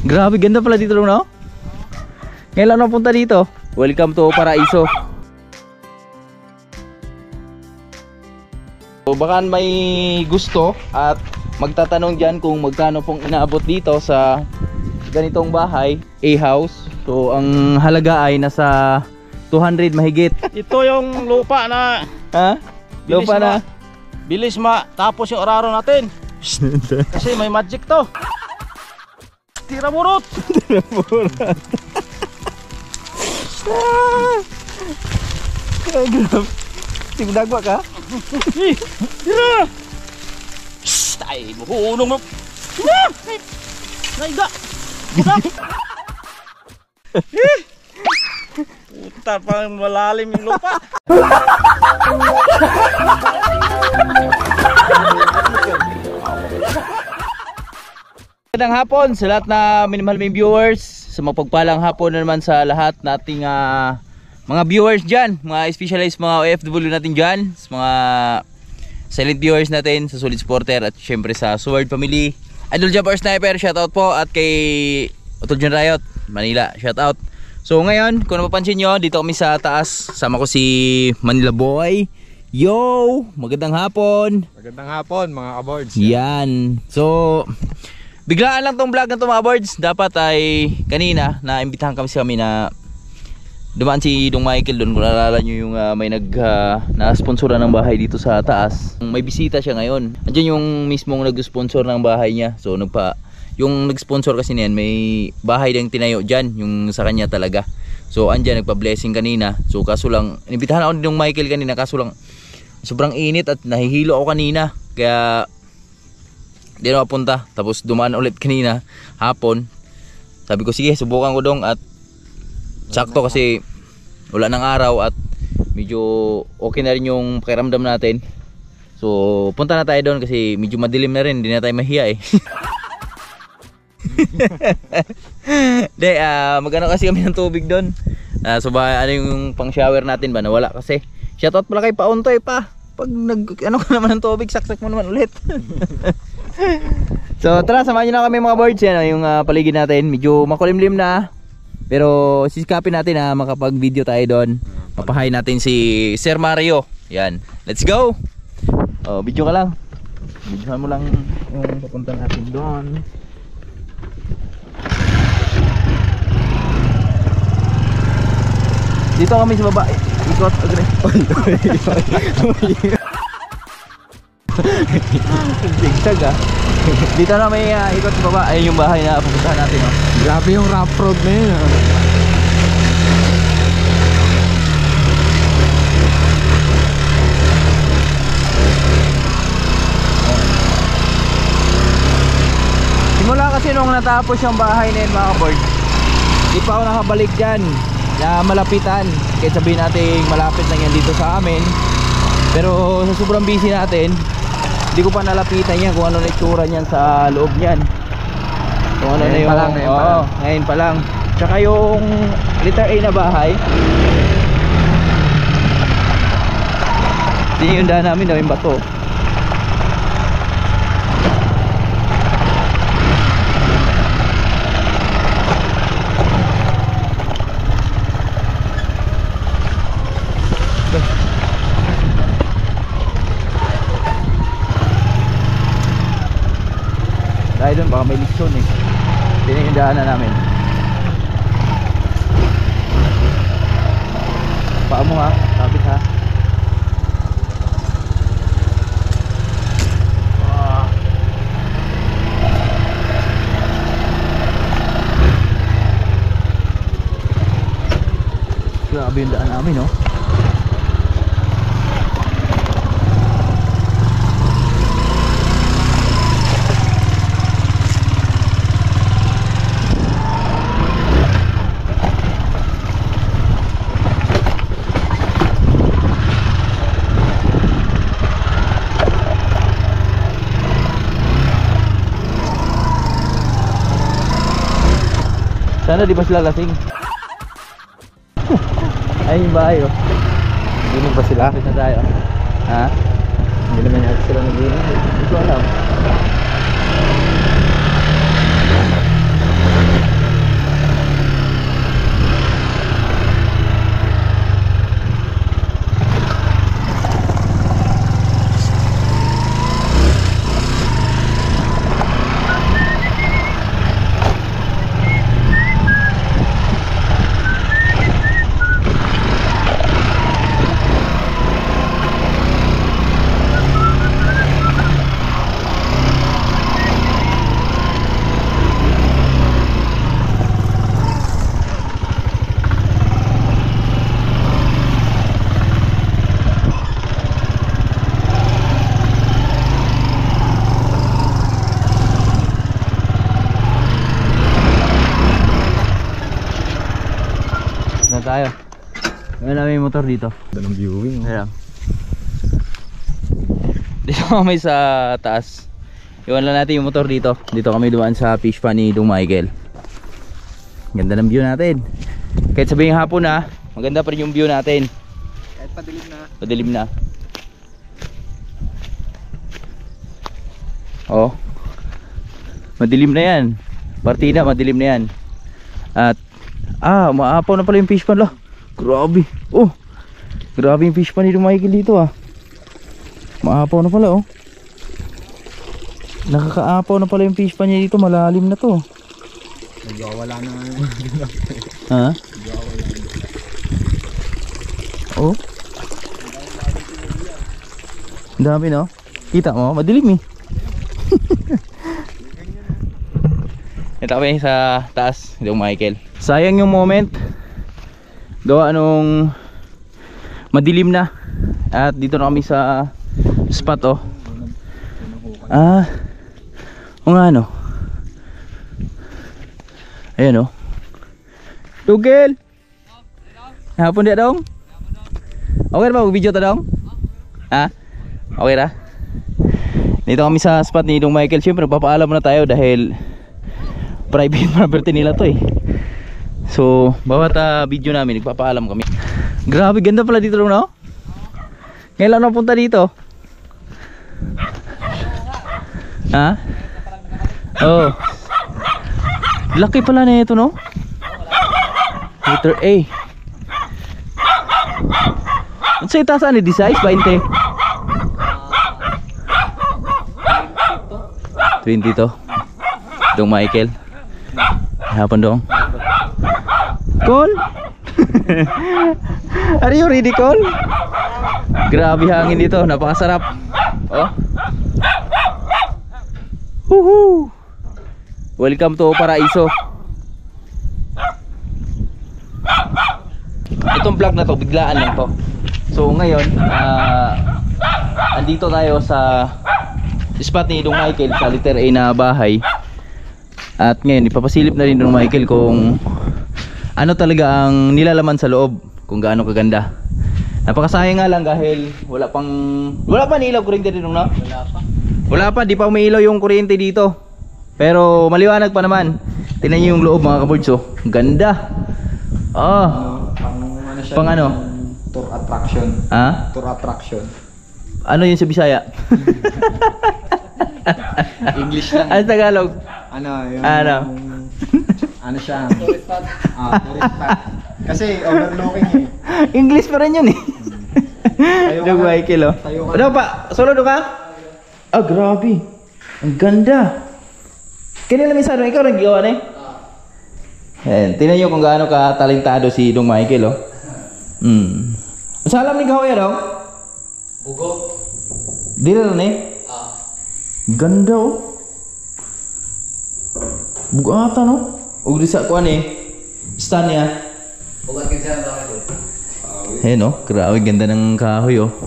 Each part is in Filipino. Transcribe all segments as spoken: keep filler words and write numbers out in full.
Grabe, ganda pala dito, no? Ngayon lang napunta dito. Welcome to Paraiso. So, baka may gusto at magtatanong dyan kung magkano pong inaabot dito sa ganitong bahay, A-house. So, ang halaga ay nasa two hundred mahigit. Ito yung lupa na Ha? Lupa na? bilis ma tapos yung oraro natin. Kasi may magic to. Tira murot. Tira murot. Ah, grabe. Tingdagwa ka? Tira. Ay, buhunong mo. Naiga. Puta, pang malalim yung lupa. Magandang hapon sa lahat na minamahal may viewers. Sa mapagpalang hapon na naman sa lahat nating uh, mga viewers dyan, mga specialized mga O F W natin dyan, sa mga silent viewers natin, sa Solid Supporter at syempre sa Sword Family, Idol Jumper Sniper, shoutout po, at kay Otol John Riot Manila, shoutout. So ngayon, kung napapansin nyo, dito kami sa taas. Sama ko si Manila Boy. Yo! Magandang hapon. Magandang hapon mga kaboards. Yan. So, biglaan lang tong vlog na to mga boards. Dapat ay kanina na imbitahan kami sa kami na dumaan si Dong Michael doon. Kung naalala nyo yung uh, may nag uh, na-sponsora ng bahay dito sa taas. May bisita siya ngayon. Andiyan yung mismong nag-sponsor ng bahay niya. So nagpa yung nag-sponsor kasi niyan, may bahay ding tinayo dyan, yung sa kanya talaga. So andyan, nagpa-blessing kanina. So kaso lang, inibitahan ako ni Dong Michael kanina, kaso lang sobrang init at nahihilo ako kanina. Kaya di na mapunta. Tapos dumaan ulit kanina, hapon. Sabi ko, sige, subukan ko dong. At sakto kasi wala ng araw at medyo okay na rin yung pakiramdam natin. So punta na tayo doon kasi medyo madilim na rin, hindi na tayo mahiya eh. De, uh, magano kasi kami ng tubig doon. Uh, so ba ano yung pang shower natin ba nawala kasi. Shoutout pala kay Pauntoy pa. Pag nag ano ka naman ng tubig, saksak mo naman ulit. So tara, samahan niyo na kami mga boards. Yan yung uh, paligid natin. Medyo makulimlim na. Pero sisikapin natin na makapag-video tayo doon. Papahay natin si Sir Mario. Yan. Let's go. Oh, video ka lang. Videohan mo lang yung papunta natin doon. Dito kami sa baba. Ikot agre. Zigzag ah. Dito na may uh, ikot sa baba. Ayun yung bahay na pupuntahan natin oh. Grabe yung rough road na yun ah. Simula kasi nung natapos yung bahay na yun mga board, di pa ako nakabalik dyan na malapitan. Kaya sabihin natin malapit lang yan dito sa amin. Pero sa sobrang busy natin, hindi ko pa nalapitan yan kung ano na itsura niyan sa loob niyan. Kung ano na yung, pa lang, ngayon, oo, pa lang. ngayon pa lang. Tsaka yung letter A na bahay, hindi yung daan namin daw yung bato. Dahil doon baka may litsyon eh. Hindi na yung daanan namin. Paa mo ha, sabit ha. Wow. Grabe yung daan namin no. Sana di ba sila lasing? Ay yung bahay oh. Ginig ba sila? Kapit na tayo. Ha? Hindi naman yata sila nag-inig. Hindi ko alam. Tama tayo. Ngayon namin yung motor dito. Ito ng viewing. Ayan. Dito kami sa taas. Iwan lang natin yung motor dito. Dito kami dumaan sa fish pan ni Dong Michael. Ganda ng view natin. Kahit sabihin hapon na, maganda pa rin yung view natin. Kahit padilim na. Padilim na. Oh. Madilim na yan. Partida, madilim na yan. At ah, maapaw na pala yung fish pan lah. Grabe. Oh. Grabe yung fish pan ni Dong Michael dito ah. Maapaw na pala oh. Nakakaapaw na pala yung fish pan niya dito. Malalim na to. Nagwawala na. Ha? Oh. Ang dami no? Kita mo? Madilim eh. Ito kami sa taas Dong Michael. Sayang yung moment. Gawa nung madilim na. At dito na kami sa spot oh. Ah. O nga no. Ayan oh. Tugel. Hapon dia dong. Okay na ba mag-video ta dong? Ha? Okay na? Dito kami sa spot ni Dong Michael. Siyempre papaalam muna tayo dahil private property nila to eh. So bawat uh, video namin nagpapaalam kami. Grabe ganda pala dito dong no? Ngayon lang napunta dito. Ha? Oh. Laki pala na ito no? Letter A. Ano sa itasan ni size? twenty. twenty to. Dong Michael. Hapon dong. Call? Are you ready call? Grabe hangin dito, napakasarap. Oh. Woohoo! Welcome to Paraiso. Itong vlog na to, biglaan lang to. So ngayon, uh, andito tayo sa spot ni Dong Michael sa letter A na bahay. At ngayon, ipapasilip na rin Dong Michael kung ano talaga ang nilalaman sa loob, kung gaano kaganda. Napakasayang nga lang dahil wala pang wala pa nilaw kuryente dito no? Wala pa. Wala pa, di pa umiilaw yung kuryente dito. Pero maliwanag pa naman. Tingnan niyo yung loob mga kabords oh. Ganda. Ah. Pang ano siya? Pang ano? Tour attraction. Ha? Tour attraction. Ano yun sa Bisaya? English lang. Ano Tagalog? Ano, yung Ano? ano siya? Tourist spot. Ah, tourist spot. Kasi overlooking eh. English pa rin yun eh. Dong Michael oh. Ano pa? Solo do ka? Ah, grabe. Ang ganda. Kanila minsan, ikaw nang gawa na eh? Ayan, tingnan nyo kung gaano ka talentado si Dong Michael oh. Hmm. Masa alam ni gawa yan oh? Bugo. Di na rin eh? Ah. Ganda oh. Bugatan oh. Huwag di sa kuwan eh. Stand niya. Bugat ka dyan bakit eh? Ayan oh, grabe ganda ng kahoy oh.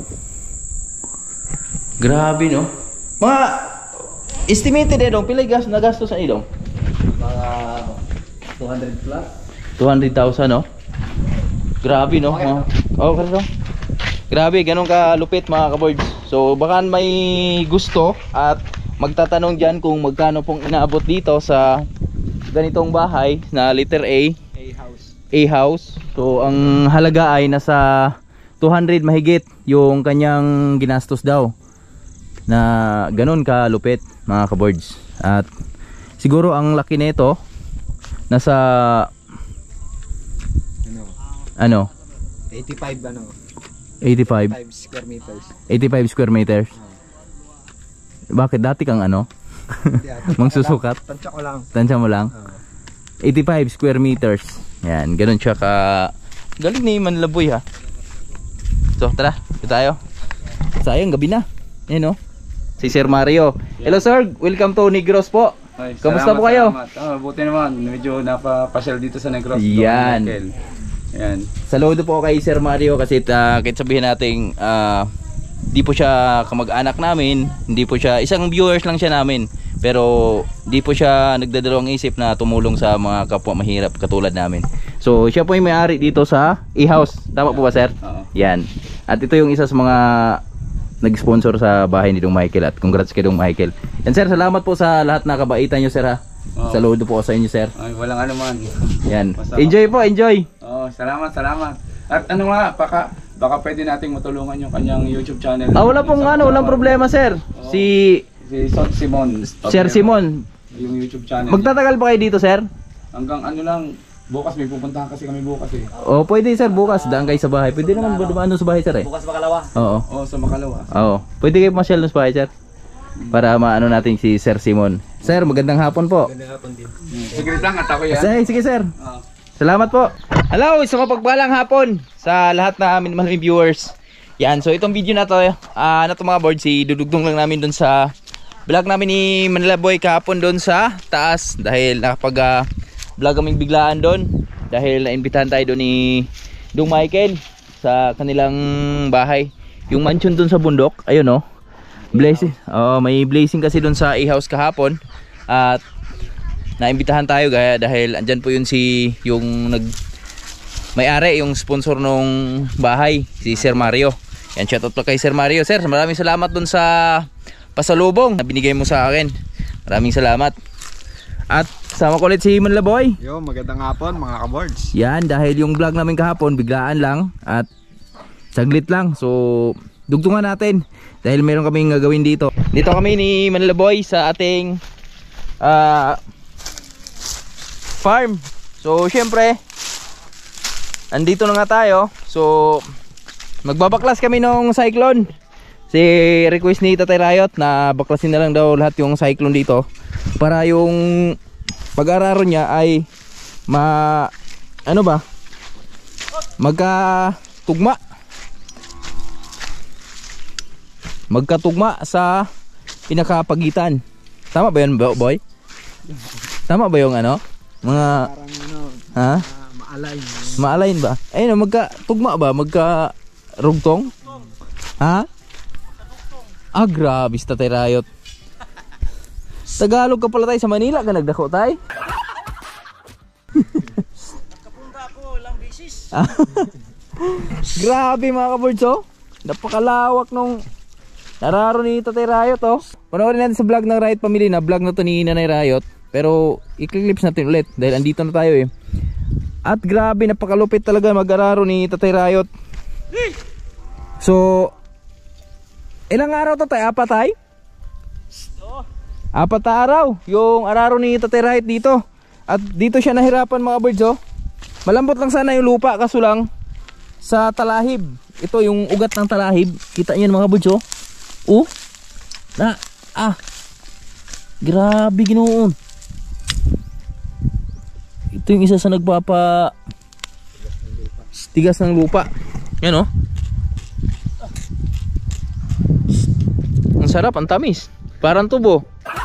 Grabe no. Mga estimated eh dong, pilay gas na gasto sa ilong? Mga two hundred plus. two hundred thousand no? Grabe no? Okay. Oh, okay dong. Grabe, ganun ka lupit mga kaboards. So baka may gusto at magtatanong dyan kung magkano pong inaabot dito sa ganitong bahay na letter A. A house. A house. So ang halaga ay nasa two hundred mahigit yung kanyang ginastos daw. Na ganun ka lupit mga kaboards. At siguro ang laki nito nasa Ano? ano eighty-five ano? eighty-five five square meters. eighty-five square meters. Bakit dati kang ano? Mangsusukat? Tansya ko lang. Tansya mo lang? Ah. eighty-five square meters. Yan, ganun siya ka galing ni Manlaboy ha. So tara, ito tayo. Sayang gabi na. Yan oh. Si Sir Mario. Hello sir, welcome to Negros po. Ay, Kamusta salamat, po kayo? Salamat. Oh, buti naman. Medyo napapasyal dito sa Negros. Yan. Michael. Yan. Saludo po kay Sir Mario kasi uh, kahit sabihin natin uh, di po siya kamag-anak namin, hindi po siya, isang viewers lang siya namin, pero di po siya nagdadalawang isip na tumulong sa mga kapwa mahirap katulad namin. So siya po yung may-ari dito sa E-House. Tama po ba sir? Oo. Yan. At ito yung isa sa mga nag-sponsor sa bahay ni Dong Michael. At congrats kay Dong Michael. Yan sir, salamat po sa lahat na kabaitan nyo sir ha. Oo. Saludo po sa inyo sir. Ay, walang ano man. Yan. Masama. Enjoy po, enjoy. Oh, salamat, salamat. At ano nga, baka baka pwede nating matulungan yung kanyang YouTube channel. Ah, wala pong ano, walang problema sir. Oo. Si Si Son Simon. Sir Simon, Yung YouTube channel. magtatagal pa kayo dito sir? Hanggang ano lang, bukas may pupuntahan kasi kami bukas eh. O pwede sir, bukas daan kayo sa bahay. Pwede naman ba dumaan doon sa bahay sir eh? Bukas makalawa. Oo. Oh, sa Makalawa. Oo. Pwede kayo masyal doon sa bahay sir? Para maano natin si Sir Simon. Sir, magandang hapon po. Sige lang at ako yan. Sige, sige sir. Ah. Salamat po. Hello, sa mapagpalang hapon sa lahat na amin mga viewers. Yan, so itong video na to, ah, na to mga board, si dudugtong lang namin doon sa vlog namin ni Manila Boy kahapon doon sa taas dahil nakapag uh, vlog kaming biglaan doon dahil naimbitahan tayo doon ni Dong Michael sa kanilang bahay, yung mansion doon sa bundok. Ayun oh, blessing. Oh, may blessing kasi doon sa E-House kahapon at naimbitahan tayo gaya dahil andyan po yun si yung nag may-ari, yung sponsor nung bahay, si Sir Mario. Yan, shoutout po kay Sir Mario. Sir, maraming salamat doon sa pasalubong na binigay mo sa akin. Maraming salamat. At sama ko ulit si Manila Boy. Yo, magandang hapon mga kaboards. Yan, dahil yung vlog namin kahapon biglaan lang at saglit lang. So, dugtungan natin dahil meron kaming gagawin dito. Dito kami ni Manila Boy sa ating uh, farm. So, syempre andito na nga tayo. So, magbabaklas kami nung cyclone. Si request ni Tatay Riot na baklasin na lang daw lahat yung cyclone dito para yung pag-araro niya ay ma ano ba magkatugma magkatugma sa pinakapagitan. Tama ba yun, boy? Tama ba yung ano mga Parang ano, ha uh, ma-align. ma-align ba? Ayun, magkatugma ba, magkarugtong? Ha? Ah, grabe si Tatay Riot. Tagalog ka pala tayo, sa Manila ka nagdako tayo. Nagkapunta ako ilang bisis. Grabe mga kaboards oh. Napakalawak nung nararo ni Tatay Riot oh. Panoorin natin sa vlog ng Riot Family na vlog na to ni Nanay Riot. Pero i-clips natin ulit dahil andito na tayo eh. At grabe, napakalupit talaga mag-araro ni Tatay Riot. So, ilang araw to tayo? Apat tayo? Apat na araw yung araro ni Tatay Riot dito. At dito siya nahirapan mga birds oh. Malambot lang sana yung lupa kaso lang sa talahib. Ito yung ugat ng talahib. Kita niyo mga birds oh. Oh. Na ah. Grabe ginoon. Ito yung isa sa nagpapa tigas ng lupa. Yan oh. Ang sarap, ang tamis. Parang tubo.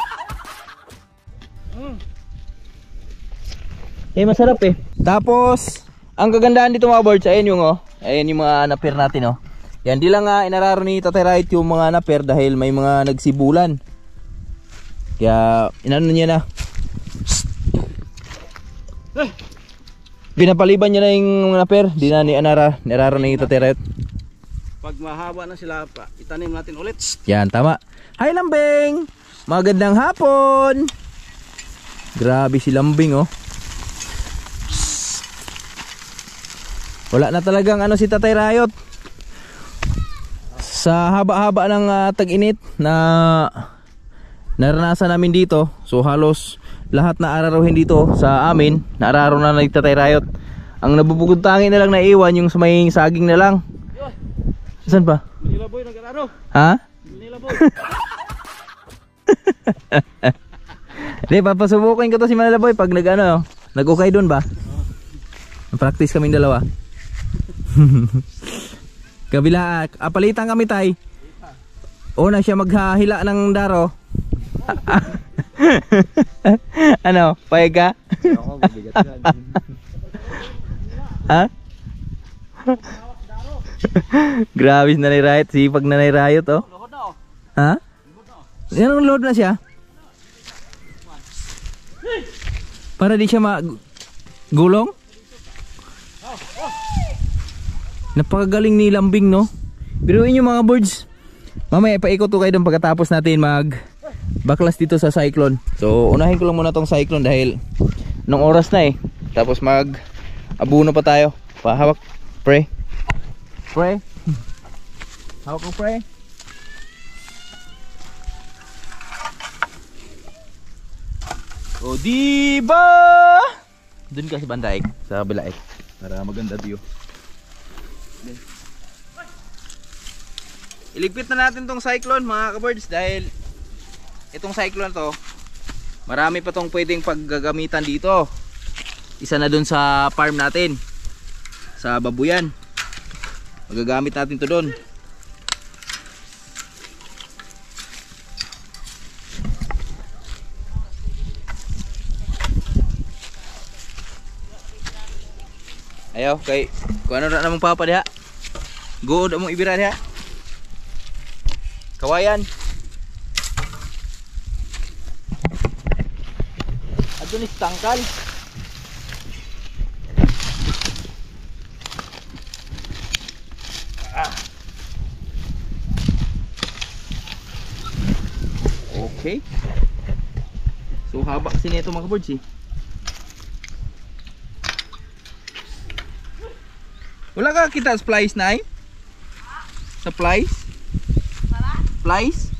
Eh masarap eh. Tapos ang kagandahan dito mga birds, ayan yung oh. Ayan yung mga naper natin oh. Yan, di lang nga uh, inararo ni Tatay Riot yung mga naper dahil may mga nagsibulan. Kaya inano niya na. Pinapaliban niya na yung naper. Di na ni anara, niraro ni Tatay Riot. Pag mahaba na sila pa, itanim natin ulit. Yan, tama. Hi Lambing! Magandang hapon! Grabe si Lambing oh. Wala na talagang ano si Tatay Riot. Sa haba-haba ng uh, tag-init na naranasan namin dito. So halos lahat na araruhin dito sa amin, naararo na ni Tatay Riot. Ang nabubugtangin na lang na iwan yung sa may saging na lang. Saan pa? Manila Boy nag-araro. Ha? Manila Boy. Hindi, papasubukin ko to si Manila Boy pag nag-ano, nag-ukay doon ba? Practice kaming dalawa. Kabila, apalitan kami tay. Una siya maghahila ng daro. Ano, payag ka? Ako, mabigat yan. Ha? Grabe si Nanay Riot, sipag Nanay Riot oh. Lohod na oh. Ha? Yan ang load na siya. Para di siya ma gulong? Napakagaling ni Lambing, no? Pero inyo mga birds, mamaya paikot ko kayo doon pagkatapos natin mag baklas dito sa cyclone. So unahin ko lang muna tong cyclone dahil nung oras na eh. Tapos mag abuno pa tayo. Pahawak, pre. Pre. Hawak ko, pre. O diba? Doon ka sa bandaig, sa bilaik, para maganda view. Iligpit na natin tong cyclone mga kabirds dahil itong cyclone to marami pa tong pwedeng paggagamitan dito. Isa na dun sa farm natin sa babuyan, magagamit natin to dun. Ayo kay kung ano na namang papa diha, good among ibira diha. Kawayan. Adun is tangkal. Ah. Okay. So haba kasi nito mga birds eh. Wala ka kita sa flies na eh? Sa flies? Flies?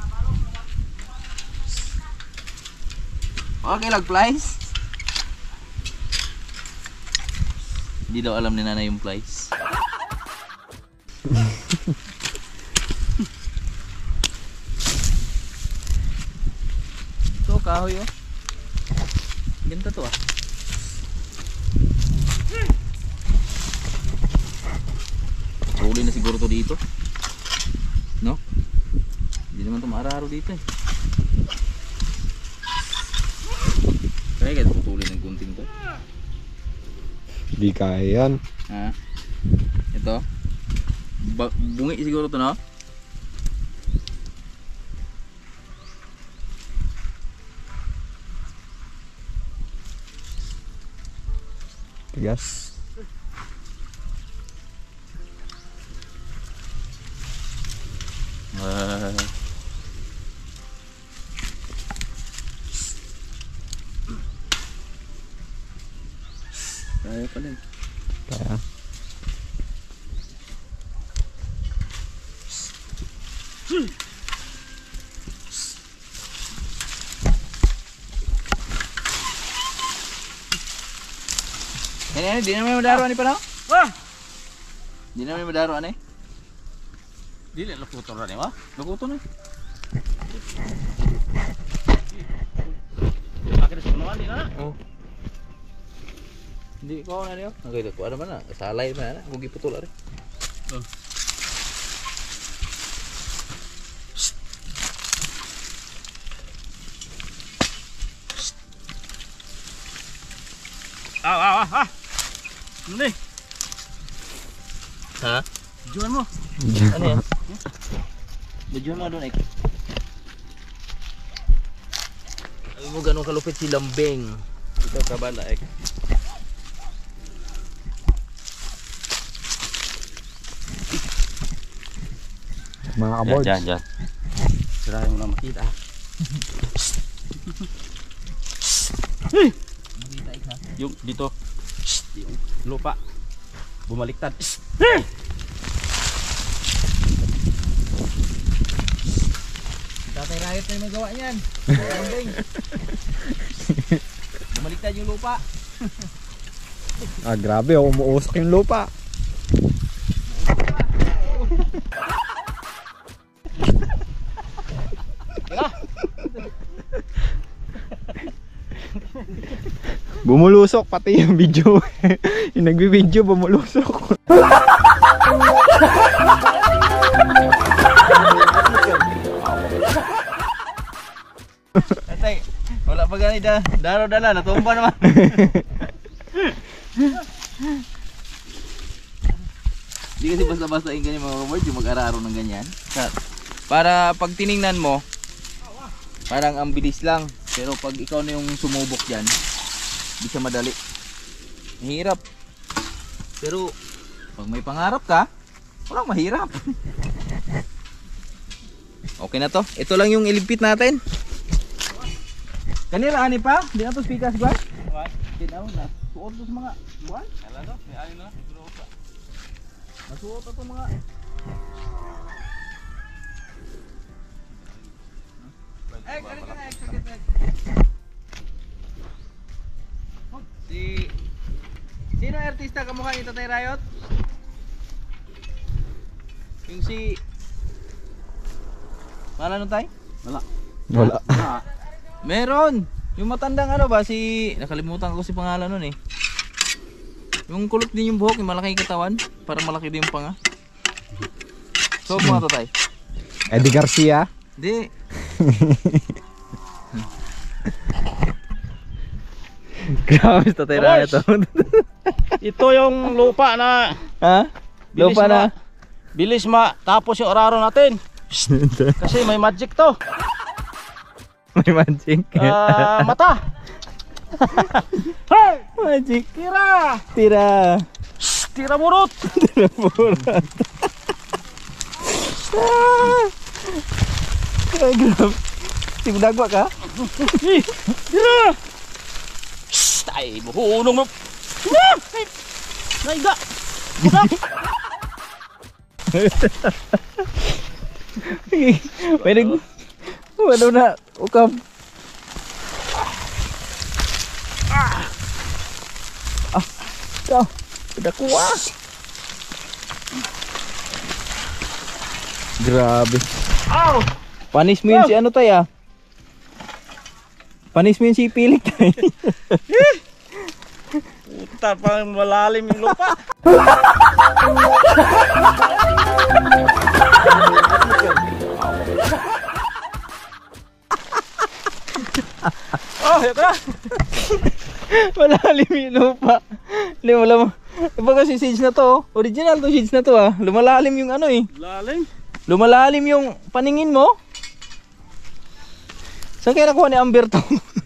Okay lang flies? Hindi daw alam ni nanay yung flies. Ito kahoy oh. Ganda to ah. Huli na siguro to dito. No? Hindi naman ito maararo dito eh. Kaya kaya tutulin ng gunting to. Di kaya yan. Ha? Ito. Ba bungi siguro to, no? Tigas. Uh, kaya pala. Kaya. Ini ini di namin madaro ani pa no? Ah! Di namin madaro ani. Dili luputo ra ni wa. Lukuto na. Akin sa kunuan ni na. Oh. Hindi ko na niyo. Nagay ko ano man na, salay man na, hugi putol ari. Oh. Aw aw ah. Ano ni? Ha? Jual mo. Ano yan? Medyo mo doon, Ek. Alam mo ganun kalupit si Lambing. Ito kabala, Ek. Mga kabords. Diyan, diyan. Sirahin mo na makita. Makita, Ek, ha? Yung dito. Yung lupa. Bumaliktad. Tatay Riot na yung magawa niyan. Lambing. Bumaliktad yung lupa. Ah, grabe, oh, umuusok yung lupa. Bumulusok pati yung video. Yung nagbi-video bumulusok. Tatay, wala pa gani da. Daro dala, natumba naman. Hindi kasi basta-basta yung ganyan mga words, yung mag-araro ng ganyan. Para pag tiningnan mo, parang ang bilis lang. Pero pag ikaw na yung sumubok dyan, hindi siya madali. Mahirap. Pero Pag may pangarap ka, walang mahirap. Okay na to. Ito lang yung iligpit natin. Kanila ani pa? Di na to spikas ba? Di na na. Suot to sa mga buwan. Ala no, may ani na, siguro pa. Nasuot to mga Eh, kani ka na execute. Si Sino ang artista kamukha ni Tatay Rayot? Yung si Wala no tay? Wala. Wala. Meron. Yung matandang ano ba si nakalimutan ko si pangalan nun eh. Yung kulot din yung buhok, yung malaking katawan, para malaki din yung panga. So mga Tatay. Eddie Garcia. Di. Grabe Tatay Rayot. Ito yung lupa na Ha? bilis Lupa na. ma, bilis ma tapos yung oraro natin. Kasi may magic to. May magic. Ah, mata. Hey! Magic. Tira! Tira. Tira burot! Tira burat. Ah! Ay, grabe. Timdagwa ka? Tira! Shhh! Ay, buhunong mo. Tira! Naiga! Budak! May nag... Ano na? Ukam. Ah! Ah! Ah! Padakuha! Grabe. Ow! Panis mo yun si ano tayo ah. Panis mo yun si Pilik tayo. Puta, parang malalim yung lupa. Oh, ito na. Malalim yung lupa. Hindi mo alam. Iba kasi seeds na to. Oh. Original to seeds na to ah. Lumalalim yung ano eh. Lalim. Lumalalim yung paningin mo. Saan kaya nakuha ni Amber to?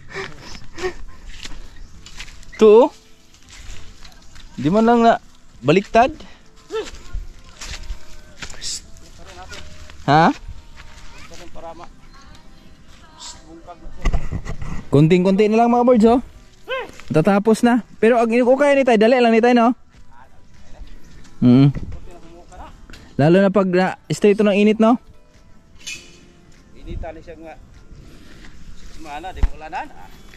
To? Di man lang na baliktad. Ha? Kunting-kunti na lang mga birds oh. Tatapos na. Pero ang okay ni tayo, dali lang ni tayo no. Mm. Lalo na pag na straight ng init no. Inita ni siya nga. Mana di mo ulanan.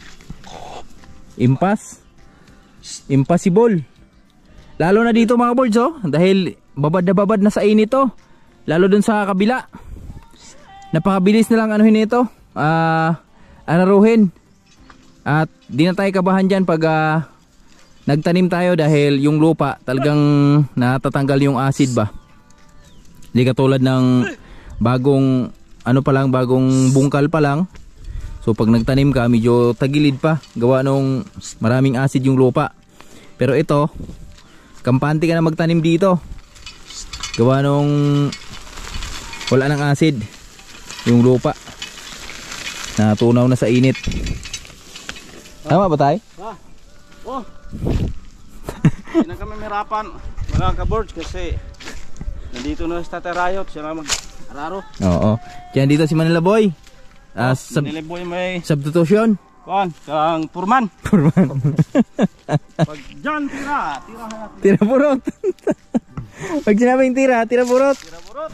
Impas. Impossible. Lalo na dito mga birds oh, dahil babad na babad na sa init oh. Lalo dun sa kabila. Napakabilis na lang anuhin nito. Ah, uh, araruhin. At di na tayo kabahan dyan pag uh, nagtanim tayo dahil yung lupa talagang natatanggal yung acid ba. Di katulad ng bagong ano pa lang, bagong bungkal pa lang. So pag nagtanim ka medyo tagilid pa, gawa nung maraming acid yung lupa. Pero ito, kampante ka na magtanim dito. Gawa nung wala ng acid yung lupa. Natunaw na sa init. Tama ba tayo? Ha? Oh. Hindi na kami mirapan mga ka-birds kasi nandito na si Tatay Rayot, siya na mag-araro. Oo. Diyan dito si Manila Boy. Uh, sub Niliboy may substitution. kuan, kang purman. Purman. Pag dyan, tira. Tira na natin. Tira burot. Pag sinabing tira, tira burot. Tira burot.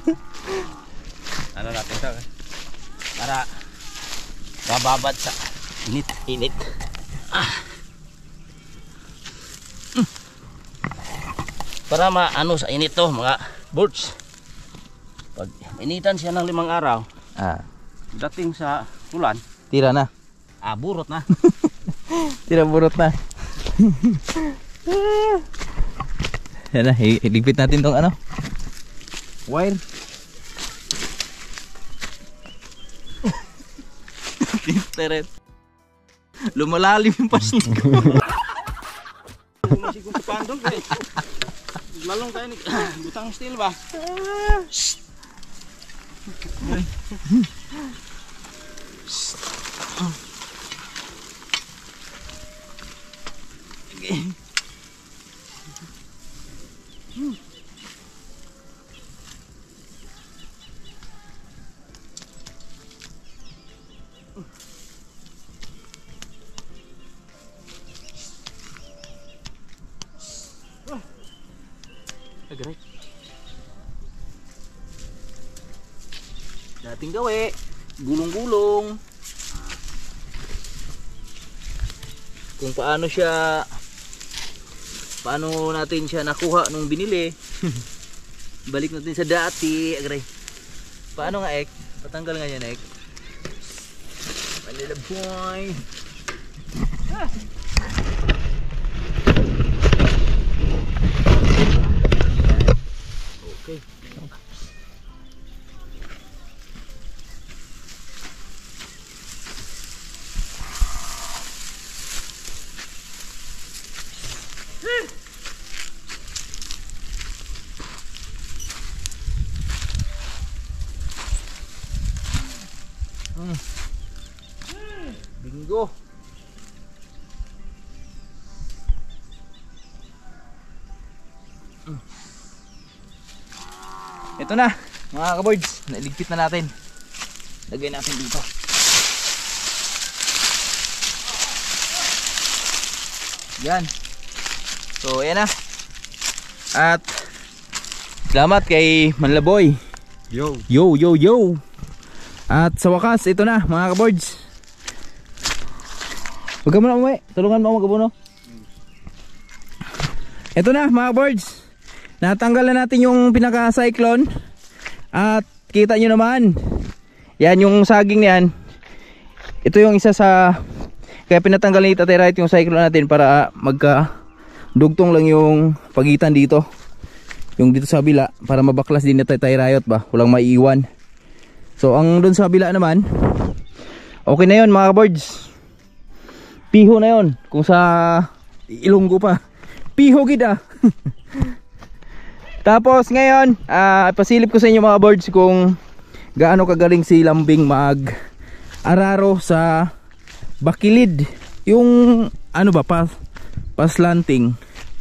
Ano natin ito? Para bababad sa init. Init. Ah. Mm. Para maano sa init to mga birds. Pag initan siya ng limang araw, Ah, dating sa ulan, tira na. ah, burot na. Tira burot na. Yan na, i- iligpit natin tong ano. Wire. Teret. Lumalalim yung pasin ko. Masigong sa pandong kay. Lalong tayo ni butang steel ba? Agray. Dating gawi. Gulong-gulong. Kung paano siya paano natin siya nakuha nung binili. Balik natin sa dati. Agray. Paano nga, Ek? Patanggal nga yan, Ek. Manila boy. Ah. Okay. Hmm. Bingo. Hmm. Ito na mga kaboards, nailigpit na natin. Lagay natin dito. Yan. So ayan na. At salamat kay Manlaboy. Yo. Yo yo yo. At sa wakas, ito na mga kaboards. Huwag ka muna umuwi. Tulungan mo ako magabuno. Ito na mga kaboards. Natanggal na natin yung pinaka-cyclone. At kita nyo naman. Yan yung saging niyan. Ito yung isa sa... Kaya pinatanggal ni Tatay Riot yung cyclone natin para magka dugtong lang yung pagitan dito. Yung dito sa kabila. Para mabaklas din ni Tatay Riot ba. Walang maiiwan. So ang dun sa kabila naman, okay na yun mga kaboards. Piho na yun. Kung sa Ilonggo pa, piho gida. Tapos ngayon, uh, pasilip ko sa inyo mga kaboards kung gaano kagaling si Lambing mag araro sa bakilid. Yung ano ba, pas, paslanting.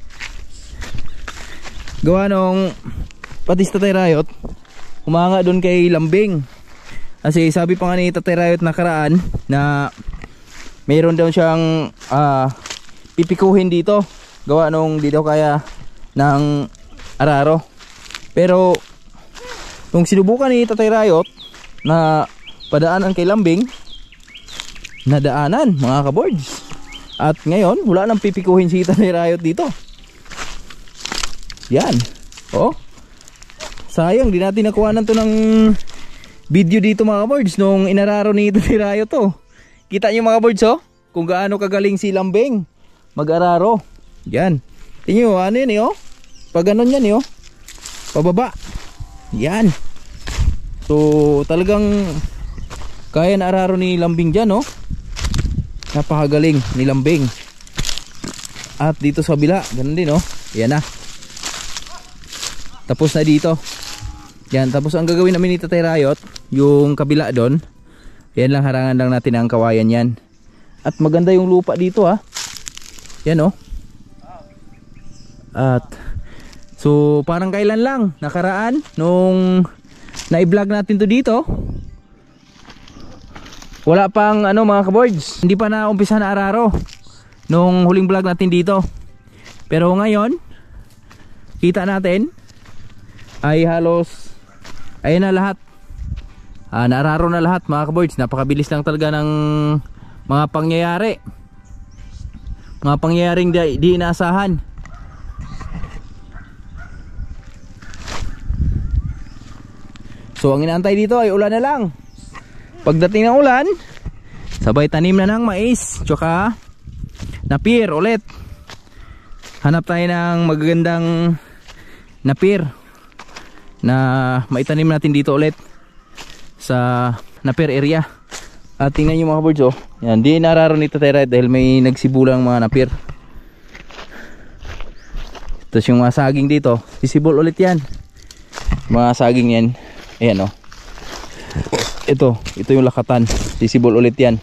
Gawa nung pati sa Tatay Riot, humanga dun kay Lambing. Kasi sabi pa nga ni Tatay Riot nakaraan na mayroon daw siyang uh, pipikuhin dito. Gawa nung di daw kaya ng araro. Pero nung sinubukan ni Tatay Riot na padaanan kay Lambing, nadaanan mga kaboards. At ngayon wala nang pipikuhin si Tatay Riot dito. Yan. Oh. Sayang di natin nakuhanan to ng video dito mga kaboards nung inararo ni Tatay Riot to. Kita nyo mga kaboards oh, kung gaano kagaling si Lambing mag-araro. Yan. Tingnan nyo ano yan eh oh. Pag ganon yan eh oh. Pababa. Yan. So talagang kaya na araro ni Lambing dyan oh. Napakagaling ni Lambing. At dito sa kabila, ganun din oh. Yan na. Tapos na dito. Yan, tapos ang gagawin namin ni Tatay Riot, yung kabila doon, yan lang, harangan lang natin ang kawayan yan. At maganda yung lupa dito ha. Yan oh. At so parang kailan lang, nakaraan nung na-vlog natin to dito, wala pang ano mga kaboards, hindi pa na umpisa na araro nung huling vlog natin dito. Pero ngayon kita natin ay halos ayun na lahat. Ah, naararo na lahat mga kaboards. Napakabilis lang talaga ng mga pangyayari. Mga pangyayaring di, di inaasahan. So ang inaantay dito ay ulan na lang. Pagdating ng ulan, sabay tanim na ng mais, tsaka napir ulit. Hanap tayo ng magagandang napir na maitanim natin dito ulit sa napir area. At tingnan nyo mga kaboards oh. Yan, di nararo ni Tatay Riot dahil may nagsibulang mga napir. Tapos yung mga saging dito, sisibol ulit yan. Mga saging yan. Ayan oh. Ito, ito yung lakatan. Sisibol ulit yan.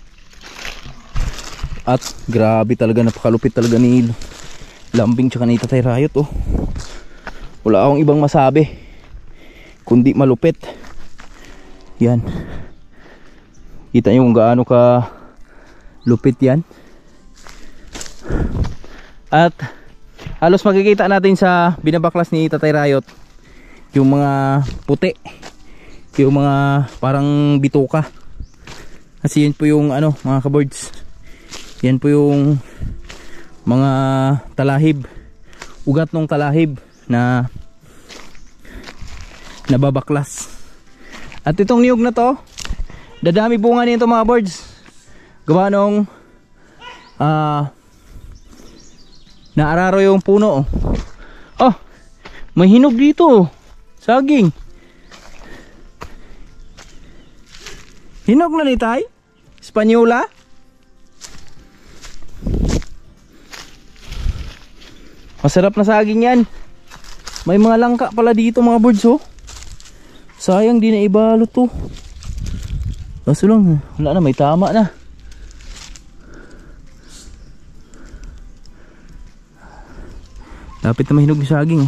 At grabe talaga, napakalupit talaga ni Lambing tsaka ni Tatay Riot oh. Wala akong ibang masabi kundi malupit. Yan. Kita nyo kung gaano ka lupit yan. At halos makikita natin sa binabaklas ni Tatay Rayot yung mga puti, yung mga parang bituka. Kasi yun po yung ano mga kaboards, yan po yung mga talahib, ugat ng talahib na nababaklas. At itong niyog na to, dadami bunga nito mga birds, gawa nung uh, naararo yung puno. Oh, may hinog dito, saging. Hinog na ni Tay? Espanyola? Masarap na saging yan. May mga langka pala dito mga birds oh. Sayang di na ibalot to. Kaso lang, wala na, may tama na. Lapit na mahinog yung saging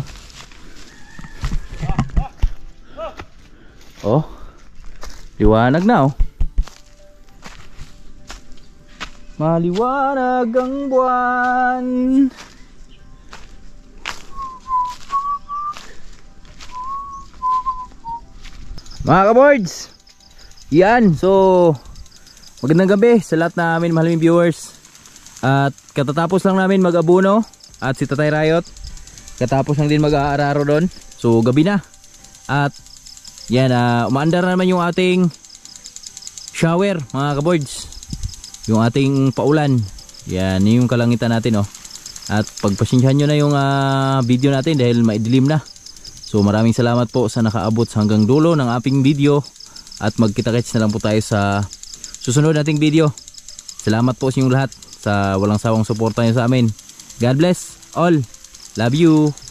oh. Oh, liwanag na oh. Maliwanag ang buwan. Mga kaboards, yan, so magandang gabi sa lahat na amin mahaliming viewers. At katatapos lang namin mag-abuno at si Tatay Rayot katapos lang din mag-aararo doon. So gabi na. At yan, uh, umaandar na naman yung ating shower mga kaboards, yung ating paulan. Yan, yung kalangitan natin oh. At pagpasensyahan nyo na yung uh, video natin dahil maidilim na. So maraming salamat po sa nakaabot hanggang dulo ng ating video. At magkita-kits na lang po tayo sa susunod nating video. Salamat po sa inyong lahat sa walang sawang suporta nyo sa amin. God bless all. Love you.